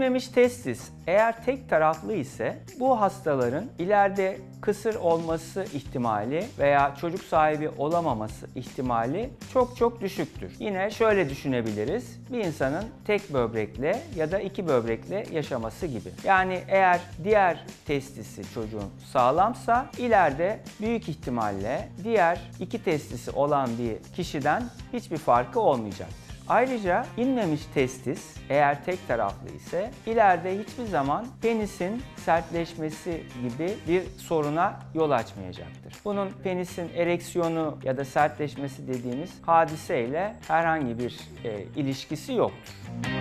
İnmemiş testis eğer tek taraflı ise bu hastaların ileride kısır olması ihtimali veya çocuk sahibi olamaması ihtimali çok düşüktür. Yine şöyle düşünebiliriz. Bir insanın tek böbrekle ya da iki böbrekle yaşaması gibi. Yani eğer diğer testisi çocuğun sağlamsa ileride büyük ihtimalle diğer iki testisi olan bir kişiden hiçbir farkı olmayacaktır. Ayrıca inmemiş testis eğer tek taraflı ise ileride hiçbir zaman penisin sertleşmesi gibi bir soruna yol açmayacaktır. Bunun penisin ereksiyonu ya da sertleşmesi dediğimiz hadiseyle herhangi bir ilişkisi yoktur.